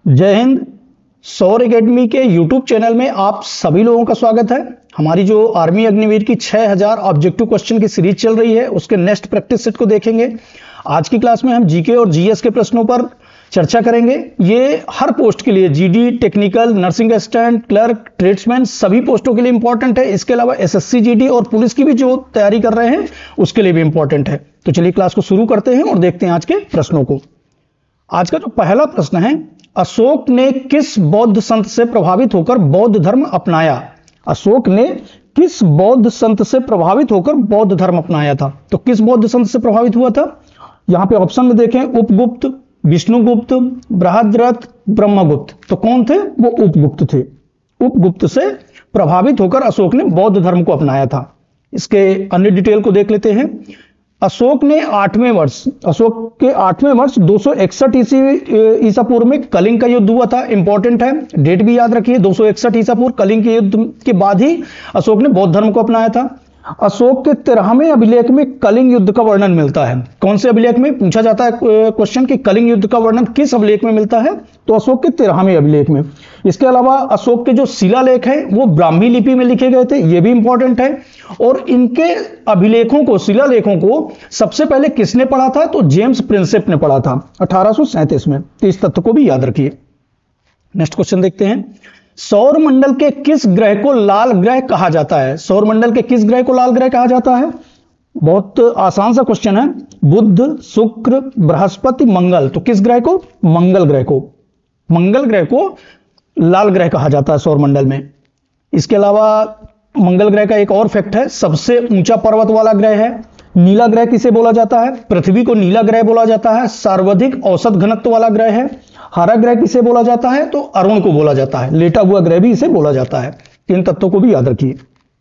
जय हिंद। सौर एकेडमी के YouTube चैनल में आप सभी लोगों का स्वागत है। हमारी जो आर्मी अग्निवीर की 6000 ऑब्जेक्टिव क्वेश्चन की सीरीज चल रही है, उसके नेक्स्ट प्रैक्टिस सेट को देखेंगे। आज की क्लास में हम जीके और जीएस के प्रश्नों पर चर्चा करेंगे। ये हर पोस्ट के लिए, GD, technical, nursing assistant, clerk, tradesman, सभी पोस्टों के लिए इंपॉर्टेंट है। इसके अलावा एसएससी, जीडी और पुलिस की भी जो तैयारी कर रहे हैं उसके लिए भी इंपॉर्टेंट है। तो चलिए क्लास को शुरू करते हैं और देखते हैं आज के प्रश्नों को। आज का जो पहला प्रश्न है, अशोक ने किस बौद्ध संत से प्रभावित होकर बौद्ध धर्म अपनाया? अशोक ने किस बौद्ध संत से प्रभावित होकर बौद्ध धर्म अपनाया था? तो किस बौद्ध संत से प्रभावित हुआ था? यहां पे ऑप्शन में देखें, उपगुप्त, विष्णुगुप्त, बृहद्रथ, ब्रह्मगुप्त। तो कौन थे? वो उपगुप्त थे। उपगुप्त से प्रभावित होकर अशोक ने बौद्ध धर्म को अपनाया था। इसके अन्य डिटेल को देख लेते हैं। अशोक के 8वें वर्ष 261 ईसा पूर्व में कलिंग का युद्ध हुआ था। इंपॉर्टेंट है, डेट भी याद रखिए। 261 ईसा पूर्व कलिंग के युद्ध के बाद ही अशोक ने बौद्ध धर्म को अपनाया था। अशोक के 13वें अभिलेख में कलिंग युद्ध का वर्णन मिलता है। कौन से अभिलेख में? पूछा जाता है क्वेश्चन कि कलिंग युद्ध का वर्णन किस अभिलेख में मिलता है? तो अशोक के 13वें अभिलेख में। इसके अलावा अशोक के जो शिलालेख हैं वो ब्राह्मी लिपि में लिखे गए थे, ये भी इंपॉर्टेंट है। और इनके अभिलेखों को, शिलालेखों को सबसे पहले किसने पढ़ा था? तो जेम्स प्रिंसेप ने पढ़ा था 1837 में। तो इस तथ्य को भी याद रखिए। नेक्स्ट क्वेश्चन देखते हैं। सौर मंडल के किस ग्रह को लाल ग्रह कहा जाता है? सौर मंडल के किस ग्रह को लाल ग्रह कहा जाता है? बहुत आसान सा क्वेश्चन है। बुध, शुक्र, बृहस्पति, मंगल। तो किस ग्रह को? मंगल ग्रह को। मंगल ग्रह को लाल ग्रह कहा जाता है सौर मंडल में। इसके अलावा मंगल ग्रह का एक और फैक्ट है, सबसे ऊंचा पर्वत वाला ग्रह है। नीला ग्रह किसे बोला जाता है? पृथ्वी को नीला ग्रह बोला जाता है। सर्वाधिक औसत घनत्व वाला ग्रह है। हरा ग्रह किसे बोला जाता है? तो अरुण को बोला जाता है। लेटा हुआ ग्रह भी इसे बोला जाता है। इन तत्वों को भी याद रखिए।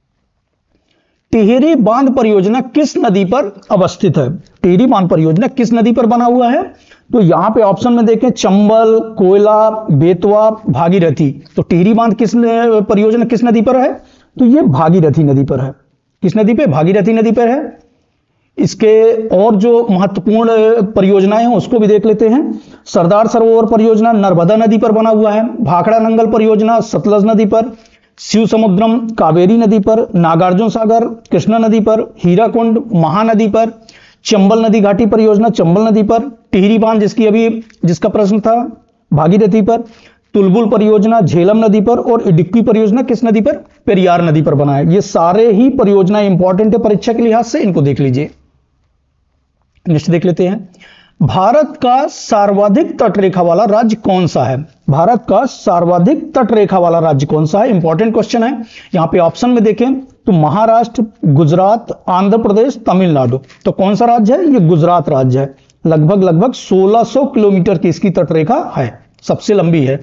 टिहरी बांध परियोजना किस नदी पर अवस्थित है? टिहरी बांध परियोजना किस नदी पर बना हुआ है? तो यहां पे ऑप्शन में देखें, चंबल, कोयला, बेतवा, भागीरथी। तो टिहरी बांध किस परियोजना किस नदी पर है? तो ये भागीरथी नदी पर है। किस नदी पे? भागीरथी नदी पर है। इसके और जो महत्वपूर्ण परियोजनाएं हैं उसको भी देख लेते हैं। सरदार सरोवर परियोजना नर्मदा नदी पर बना हुआ है। भाखड़ा नंगल परियोजना सतलज नदी पर। शिव समुद्रम कावेरी नदी पर। नागार्जुन सागर कृष्णा नदी पर। हीराकुंड महानदी पर। चंबल नदी घाटी परियोजना चंबल नदी पर। टिहरी बांध जिसका प्रश्न था भागीरथी पर। तुलबुल परियोजना झेलम नदी पर। और इडुक्की परियोजना किस नदी पर? पेरियार नदी पर बना है। ये सारे ही परियोजनाएं इंपॉर्टेंट है परीक्षा के लिहाज से, इनको देख लीजिए। नेक्स्ट देख लेते हैं। भारत का सर्वाधिक तटरेखा वाला राज्य कौन सा है? भारत का सर्वाधिक तटरेखा वाला राज्य कौन सा है? इंपॉर्टेंट क्वेश्चन है। यहां पे ऑप्शन में देखें तो महाराष्ट्र, गुजरात, आंध्र प्रदेश, तमिलनाडु। तो कौन सा राज्य है? ये गुजरात राज्य है। लगभग 1600 किलोमीटर की इसकी तटरेखा है, सबसे लंबी है।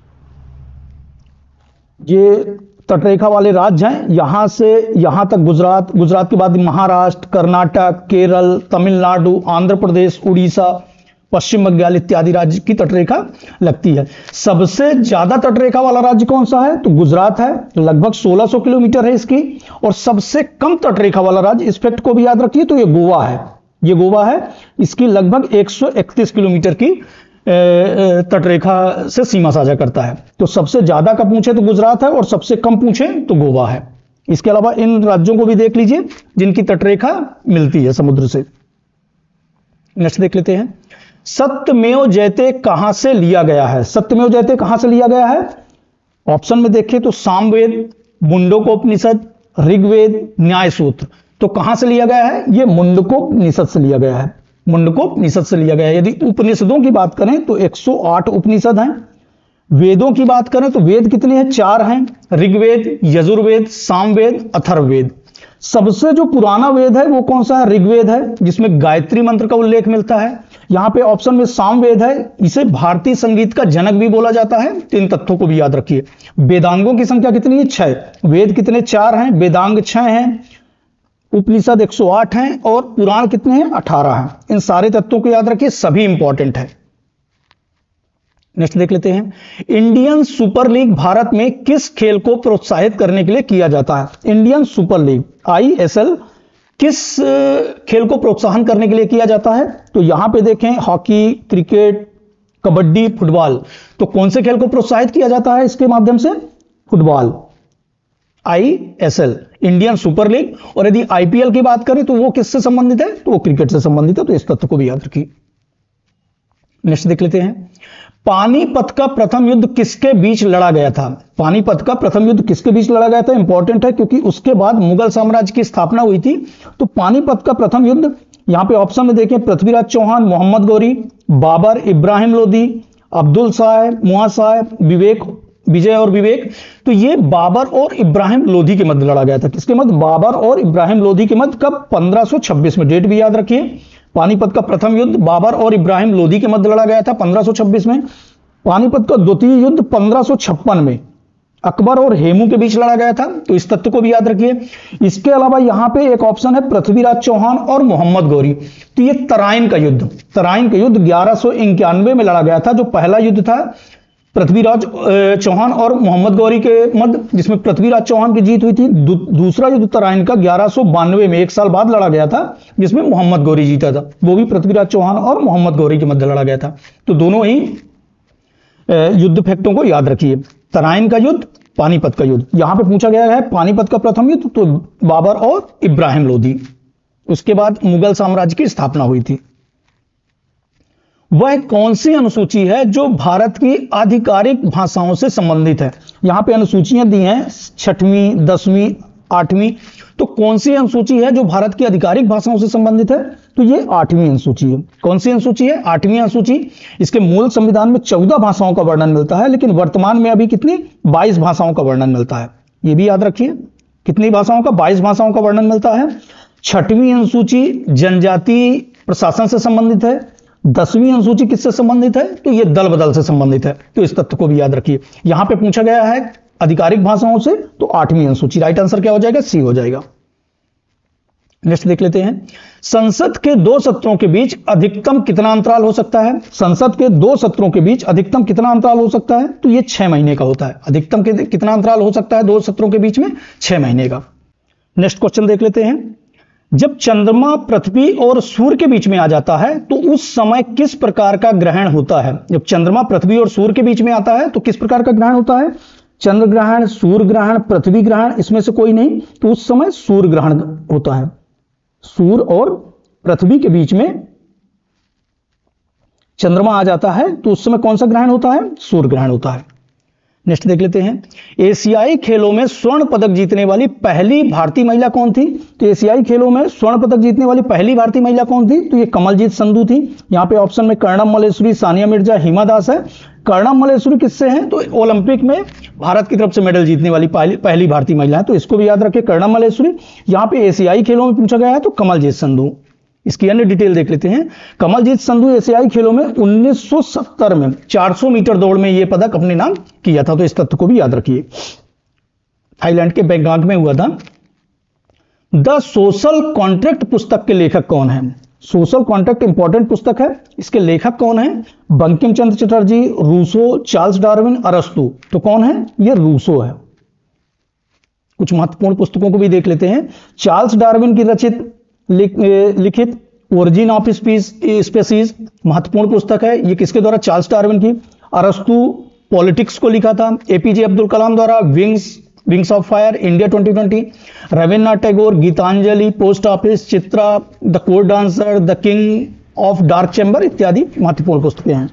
ये तटरेखा वाले राज्य हैं, यहां से यहां तक गुजरात के बाद महाराष्ट्र, कर्नाटक, केरल, तमिलनाडु, आंध्र प्रदेश, उड़ीसा, पश्चिम बंगाल इत्यादि राज्य की तटरेखा लगती है। सबसे ज्यादा तटरेखा वाला राज्य कौन सा है? तो गुजरात है, लगभग 1600 किलोमीटर है इसकी। और सबसे कम तटरेखा वाला राज्य, इस फैक्ट को भी याद रखिए, तो ये गोवा है। ये गोवा है, इसकी लगभग 131 किलोमीटर की तटरेखा से सीमा साझा करता है। तो सबसे ज्यादा का पूछे तो गुजरात है और सबसे कम पूछे तो गोवा है। इसके अलावा इन राज्यों को भी देख लीजिए जिनकी तटरेखा मिलती है समुद्र से। नेक्स्ट देख लेते हैं। सत्यमेव जयते कहां से लिया गया है? सत्यमेव जयते कहां से लिया गया है? ऑप्शन में देखें तो सामवेद, मुंडकोपनिषद, ऋग्वेद, न्याय सूत्र। तो कहां से लिया गया है? यह मुंडकोपनिषद से लिया गया है। मुंडकोपनिषद से लिया गया है। यदि उपनिषदों की बात करें तो 108 उपनिषद हैं। वेदों की बात करें तो वेद कितने हैं? 4 हैं। ऋग्वेद, यजुर्वेद, सामवेद, अथर्ववेद। सबसे जो पुराना वेद है वो कौन सा है? ऋग्वेद है, जिसमें गायत्री मंत्र का उल्लेख मिलता है। यहां पे ऑप्शन में सामवेद है, इसे भारतीय संगीत का जनक भी बोला जाता है। इन तथ्यों को भी याद रखिए। वेदांगों की संख्या कितनी है? 6। वेद कितने? 4 हैं। वेदांग 6 हैं। उपनिषद 108 हैं और पुराण कितने हैं? 18 हैं। इन सारे तत्वों को याद रखिए, सभी इंपॉर्टेंट है। नेक्स्ट देख लेते हैं। इंडियन सुपर लीग भारत में किस खेल को प्रोत्साहित करने के लिए किया जाता है? इंडियन सुपर लीग ISL किस खेल को प्रोत्साहन करने के लिए किया जाता है? तो यहां पे देखें, हॉकी, क्रिकेट, कबड्डी, फुटबॉल। तो कौन से खेल को प्रोत्साहित किया जाता है इसके माध्यम से? Football, ISL, Indian super league. और यदि IPL की बात करें तो वो किससे संबंधित है? तो वो क्रिकेट से संबंधित है। तो इस तथ्य को भी याद रखिए। नेक्स्ट देख लेते हैं, पानीपत का प्रथम युद्ध किसके बीच लड़ा गया था? पानीपत का प्रथम युद्ध किसके बीच लड़ा गया था? इंपॉर्टेंट है, क्योंकि उसके बाद मुगल साम्राज्य की स्थापना हुई थी। तो पानीपत का प्रथम युद्ध, यहां पे ऑप्शन में देखें, पृथ्वीराज चौहान, मोहम्मद गौरी, बाबर, इब्राहिम लोदी, अब्दुल शाह, मुआशाह, विवेक, विजय और विवेक। तो ये बाबर और इब्राहिम लोदी के मध्य लड़ा गया था। किसके मध्य? बाबर और इब्राहिम लोदी के मध्य। कब? 1526 में। डेट भी याद रखिए। पानीपत का प्रथम युद्ध बाबर और इब्राहिम लोदी के मध्य लड़ा गया था 1526 में। पानीपत का द्वितीय युद्ध 1556 में अकबर और हेमू के बीच लड़ा गया था। तो इस तथ्य को भी याद रखिए। इसके अलावा यहां पे एक ऑप्शन है पृथ्वीराज चौहान और मोहम्मद गौरी। तो ये तराइन का युद्ध 1191 में लड़ा गया था, जो पहला युद्ध था पृथ्वीराज चौहान और मोहम्मद गौरी के मध्य, जिसमें पृथ्वीराज चौहान की जीत हुई थी। दूसरा युद्ध तराइन का 1192 में, एक साल बाद लड़ा गया था, जिसमें मोहम्मद गौरी जीता था। वो भी पृथ्वीराज चौहान और मोहम्मद गौरी के मध्य लड़ा गया था। तो दोनों ही युद्ध फैक्टों को याद रखिए। तराइन का युद्ध, पानीपत का युद्ध। यहां पे पूछा गया है पानीपत का प्रथम युद्ध, तो बाबर और इब्राहिम लोदी। उसके बाद मुगल साम्राज्य की स्थापना हुई थी। वह कौन सी अनुसूची है जो भारत की आधिकारिक भाषाओं से संबंधित है? यहां पे अनुसूचियां दी हैं 6वीं, 10वीं, 8वीं। तो कौन सी अनुसूची है जो भारत की आधिकारिक भाषाओं से संबंधित है? तो ये 8वीं अनुसूची है। कौन सी अनुसूची है? 8वीं अनुसूची। इसके मूल संविधान में 14 भाषाओं का वर्णन मिलता है, लेकिन वर्तमान में अभी कितनी? 22 भाषाओं का वर्णन मिलता है। ये भी याद रखिए। कितनी भाषाओं का? 22 भाषाओं का वर्णन मिलता है। 6वीं अनुसूची जनजातीय प्रशासन से संबंधित है। 10वीं अनुसूची किससे संबंधित है? तो ये दल बदल से संबंधित है। तो इस तथ्य को भी याद रखिए। यहां पे पूछा गया है आधिकारिक भाषाओं से, तो 8वीं अनुसूची। राइट आंसर क्या हो जाएगा? सी हो जाएगा। नेक्स्ट देख लेते हैं, संसद के 2 सत्रों के बीच अधिकतम कितना अंतराल हो सकता है? संसद के 2 सत्रों के बीच अधिकतम कितना अंतराल हो सकता है? तो ये 6 महीने का होता है। अधिकतम कितना अंतराल हो सकता है 2 सत्रों के बीच में? 6 महीने का। नेक्स्ट क्वेश्चन देख लेते हैं, जब चंद्रमा पृथ्वी और सूर्य के बीच में आ जाता है तो उस समय किस प्रकार का ग्रहण होता है? जब चंद्रमा पृथ्वी और सूर्य के बीच में आता है तो किस प्रकार का ग्रहण होता है? चंद्र ग्रहण, सूर्य ग्रहण, पृथ्वी ग्रहण, इसमें से कोई नहीं। तो उस समय सूर्य ग्रहण होता है। सूर्य और पृथ्वी के बीच में चंद्रमा आ जाता है तो उस समय कौन सा ग्रहण होता है? सूर्य ग्रहण होता है। नेक्स्ट देख लेते हैं, एशियाई खेलों में स्वर्ण पदक जीतने वाली पहली भारतीय महिला कौन थी? तो एशियाई खेलों में स्वर्ण पदक जीतने वाली पहली भारतीय महिला कौन थी? तो ये कमलजीत संधू थी। यहां पे ऑप्शन में कर्णम मल्लेश्वरी, सानिया मिर्जा, हिमा दास है। कर्णम मल्लेश्वरी किससे हैं? तो ओलंपिक में भारत की तरफ से मेडल जीतने वाली पहली भारतीय महिला है। तो इसको भी याद रखें, कर्णम मल्लेश्वरी। यहां पे एशियाई खेलों में पूछा गया है तो कमलजीत संधू। इसकी अन्य डिटेल देख लेते हैं। कमलजीत संधू एशियाई खेलों में 1970 में 400 मीटर दौड़ में यह पदक अपने नाम किया था। तो इस तथ्य को भी याद रखिए। थाईलैंड के बैंकॉक में हुआ था। द सोशल कॉन्ट्रैक्ट पुस्तक के लेखक कौन है? सोशल कॉन्ट्रैक्ट इंपॉर्टेंट पुस्तक है। इसके लेखक कौन है? Bankim Chandra Chatterjee, Rousseau, Charles Darwin, अरस्तु। तो कौन है? ये रूसो है। कुछ महत्वपूर्ण पुस्तकों को भी देख लेते हैं। चार्ल्स डार्विन की रचित लिखित ओरिजिन ऑफ स्पीसीज महत्वपूर्ण पुस्तक है। ये किसके द्वारा? चार्ल्स डार्विन की। अरस्तु पॉलिटिक्स को लिखा था एपीजे अब्दुल कलाम द्वारा। Wings of fire, India 2020। Rabindranath Tagore, Gitanjali, post office, Chitra, the court dancer, the king of dark chamber इत्यादि महत्वपूर्ण पुस्तकें हैं।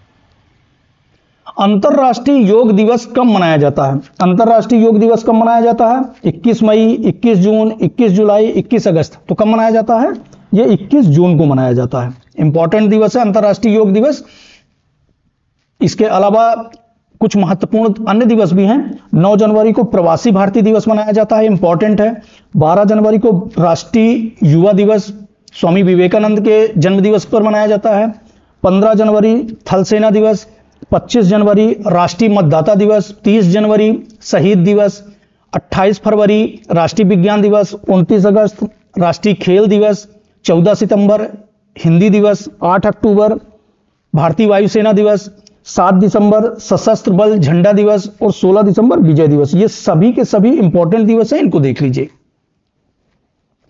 अंतरराष्ट्रीय योग दिवस कब मनाया जाता है? अंतरराष्ट्रीय योग दिवस कब मनाया जाता है? 21 मई, 21 जून, 21 जुलाई, 21 अगस्त। तो कब मनाया जाता है? यह 21 जून को मनाया जाता है। इंपॉर्टेंट दिवस है अंतरराष्ट्रीय योग दिवस। इसके अलावा कुछ महत्वपूर्ण अन्य दिवस भी हैं। 9 जनवरी को प्रवासी भारतीय दिवस मनाया जाता है, इंपॉर्टेंट है। 12 जनवरी को राष्ट्रीय युवा दिवस स्वामी विवेकानंद के जन्म दिवस पर मनाया जाता है। 15 जनवरी थल सेना दिवस। 25 जनवरी राष्ट्रीय मतदाता दिवस। 30 जनवरी शहीद दिवस। 28 फरवरी राष्ट्रीय विज्ञान दिवस। 29 अगस्त राष्ट्रीय खेल दिवस। 14 सितंबर हिंदी दिवस। 8 अक्टूबर भारतीय वायुसेना दिवस। 7 दिसंबर सशस्त्र बल झंडा दिवस और 16 दिसंबर विजय दिवस। ये सभी के सभी इंपॉर्टेंट दिवस हैं, इनको देख लीजिए।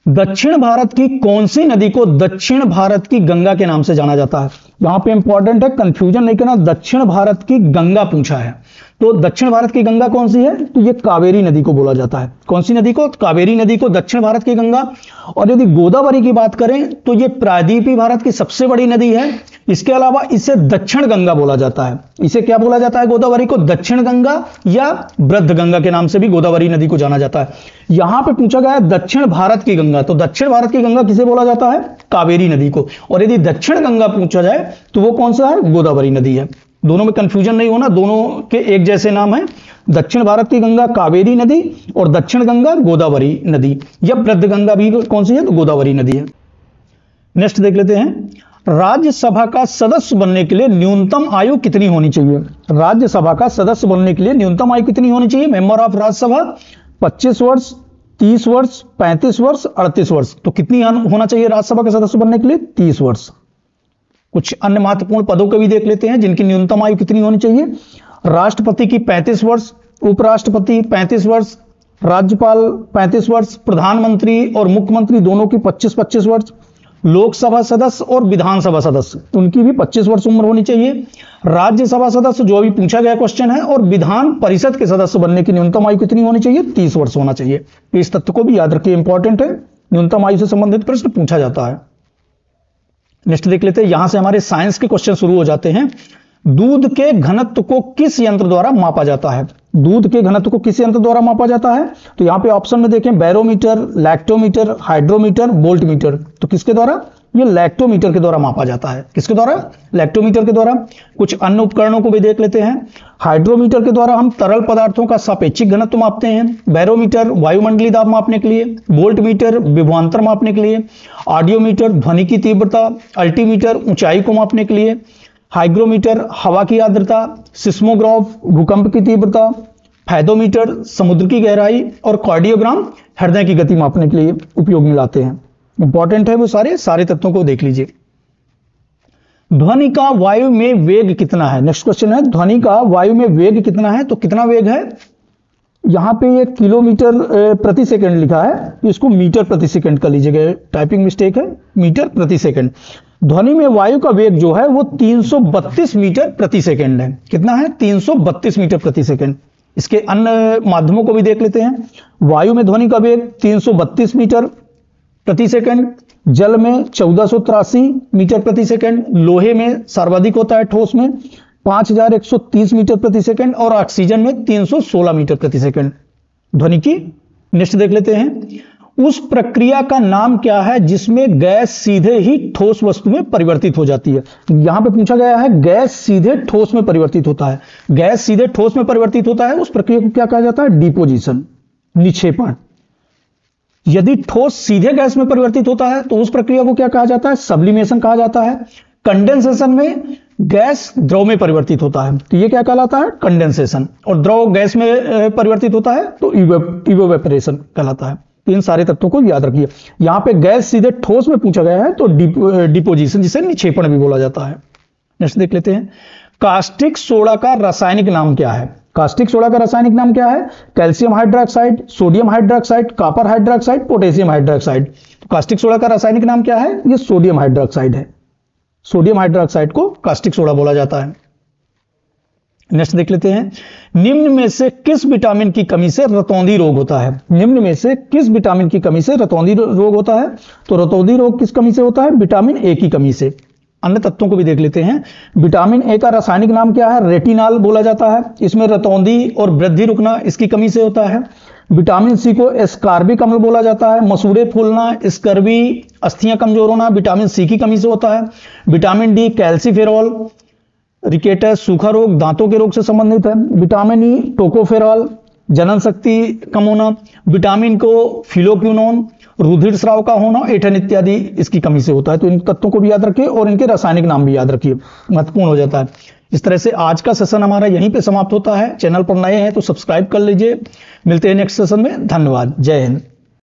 दक्षिण भारत की कौन सी नदी को दक्षिण भारत की गंगा के नाम से जाना जाता है? यहां पे इंपॉर्टेंट है, कंफ्यूजन नहीं करना, दक्षिण भारत की गंगा पूछा है। तो दक्षिण भारत की गंगा कौन सी है? तो ये कावेरी नदी को बोला जाता है। कौन सी नदी को? कावेरी नदी को दक्षिण भारत की गंगा। और यदि गोदावरी की बात करें तो ये प्रायद्वीपीय भारत की सबसे बड़ी नदी है। इसके अलावा इसे दक्षिण गंगा बोला जाता है। इसे क्या बोला जाता है? गोदावरी को दक्षिण गंगा या वृद्ध गंगा के नाम से भी गोदावरी नदी को जाना जाता है। यहां पे पूछा गया है दक्षिण भारत की गंगा, तो दक्षिण भारत की गंगा किसे बोला जाता है? कावेरी नदी को। और यदि दक्षिण गंगा पूछा जाए तो वो कौन सा है? गोदावरी नदी है। दोनों में कंफ्यूजन नहीं होना, दोनों के एक जैसे नाम है। दक्षिण भारत की गंगा कावेरी नदी और दक्षिण गंगा गोदावरी नदी, या वृद्ध गंगा भी कौन सी है? तो गोदावरी नदी है। नेक्स्ट देख लेते हैं, राज्यसभा का सदस्य बनने के लिए न्यूनतम आयु कितनी होनी चाहिए? राज्यसभा का सदस्य बनने के लिए न्यूनतम आयु कितनी होनी चाहिए? मेंबर ऑफ राज्यसभा 25 वर्ष, 30 वर्ष, 35 वर्ष, 38 वर्ष। तो कितनी होना चाहिए राज्यसभा के सदस्य बनने के लिए? 30 वर्ष। कुछ अन्य महत्वपूर्ण पदों के भी देख लेते हैं जिनकी न्यूनतम आयु कितनी होनी चाहिए। राष्ट्रपति की 35 वर्ष, उपराष्ट्रपति 35 वर्ष, राज्यपाल 35 वर्ष, प्रधानमंत्री और मुख्यमंत्री दोनों की 25-25 वर्ष, लोकसभा सदस्य और विधानसभा सदस्य उनकी भी 25 वर्ष उम्र होनी चाहिए। राज्यसभा सदस्य जो अभी पूछा गया क्वेश्चन है, और विधान परिषद के सदस्य बनने की न्यूनतम आयु कितनी होनी चाहिए? 30 वर्ष होना चाहिए। इस तथ्य को भी याद रखिए, इंपॉर्टेंट है, न्यूनतम आयु से संबंधित प्रश्न पूछा जाता है। नेक्स्ट देख लेते हैं, यहां से हमारे साइंस के क्वेश्चन शुरू हो जाते हैं। दूध के घनत्व को किस यंत्र द्वारा मापा जाता है? दूध के घनत्व को किस यंत्र द्वारा मापा जाता है? तो यहां पे ऑप्शन में देखें, बैरोमीटर, लैक्टोमीटर, हाइड्रोमीटर, वोल्टमीटर। तो किसके द्वारा? ये लैक्टोमीटर के द्वारा मापा जाता है। किसके द्वारा? लैक्टोमीटर के द्वारा। कुछ अन्य उपकरणों को भी देख लेते हैं। हाइड्रोमीटर के द्वारा हम तरल पदार्थों का सापेक्षिक घनत्व मापते हैं। बैरोमीटर वायुमंडलीय दाब मापने के लिए। वोल्टमीटर विभवांतर मापने के लिए। ऑडियोमीटर ध्वनि की तीव्रता। अल्टीमीटर ऊंचाई को मापने के लिए। हाइग्रोमीटर हवा की आर्द्रता। सिस्मोग्राफ भूकंप की तीव्रता। फैदोमीटर समुद्र की गहराई। और कार्डियोग्राम हृदय की गति मापने के लिए उपयोग में लाते हैं। इंपॉर्टेंट है वो सारे तत्वों को देख लीजिए। ध्वनि का वायु में वेग कितना है? नेक्स्ट क्वेश्चन है, ध्वनि का वायु में वेग कितना है? तो कितना वेग है? यहां पे ये किलोमीटर प्रति सेकंड लिखा है, तो इसको मीटर प्रति सेकंड कर लीजिएगा, टाइपिंग मिस्टेक है, मीटर प्रति सेकंड। ध्वनि में वायु का वेग जो है वो 332 मीटर प्रति सेकंड है। कितना है? 332 मीटर प्रति सेकंड। इसके अन्य माध्यमों को भी देख लेते हैं। वायु में ध्वनि का वेग 332 मीटर प्रति सेकंड, जल में 1483 मीटर प्रति सेकंड, लोहे में सर्वाधिक होता है, ठोस में 5130 मीटर प्रति सेकंड, और ऑक्सीजन में 316 मीटर प्रति सेकंड ध्वनि की। नेक्स्ट देख लेते हैं, उस प्रक्रिया का नाम क्या है जिसमें गैस सीधे ही ठोस वस्तु में परिवर्तित हो जाती है? यहां पे पूछा गया है, गैस सीधे ठोस में परिवर्तित होता है। गैस सीधे ठोस में परिवर्तित होता है, उस प्रक्रिया को क्या कहा जाता है? डिपोजिशन, निक्षेपण। यदि ठोस सीधे गैस में परिवर्तित होता है तो उस प्रक्रिया को क्या कहा जाता है? सब्लिमेशन कहा जाता है। कंडेंसेशन में गैस द्रव में परिवर्तित होता है, तो ये क्या कहलाता है? कंडेंसेशन। और द्रव गैस में परिवर्तित होता है तो इवेपोरेशन कहलाता है। तो इन सारे तत्वों को याद रखिए। यहां पे गैस सीधे ठोस में पूछा गया है तो डिपोजिशन, जिसे निक्षेपण भी बोला जाता है। नेक्स्ट देख लेते हैं, कास्टिक सोडा का रासायनिक नाम क्या है? कास्टिक सोडा का रासायनिक नाम क्या है? Calcium hydroxide, sodium hydroxide, copper hydroxide, potassium hydroxide. तो कास्टिक सोडा का रासायनिक नाम क्या है? ये सोडियम हाइड्रोक्साइड है। सोडियम हाइड्रोक्साइड को कास्टिक सोडा बोला जाता है। नेक्स्ट देख लेते हैं, निम्न में से किस विटामिन की कमी से रतौंधी रोग होता है? निम्न में से किस विटामिन की कमी से रतौंधी रोग होता है? तो रतौंधी रोग किस कमी से होता है? विटामिन ए की कमी से। अन्य तत्वों को भी देख लेते हैं। विटामिन ए का रासायनिक नाम क्या है? रेटिनॉल बोला जाता है। इसमें रतौंधी और वृद्धि रुकना इसकी कमी से होता है। विटामिन सी को एस्कार्बिक अम्ल बोला जाता है। मसूड़े फूलना, स्कर्वी, अस्थियां कमजोर होना विटामिन सी की कमी से होता है। विटामिन डी कैल्सीफेरॉल, रिकेटस, सूखा रोग, दांतों के रोग से संबंधित है। विटामिन ई टोकोफेरॉल, जनन शक्ति कम होना। विटामिन को फिलोक्विनोन, रुधिर स्राव का होना, एठन इत्यादि इसकी कमी से होता है। तो इन तत्वों को भी याद रखिए और इनके रासायनिक नाम भी याद रखिए, महत्वपूर्ण हो जाता है। इस तरह से आज का सेशन हमारा यहीं पे समाप्त होता है। चैनल पर नए हैं तो सब्सक्राइब कर लीजिए। मिलते हैं नेक्स्ट सेशन में। धन्यवाद। जय हिंद।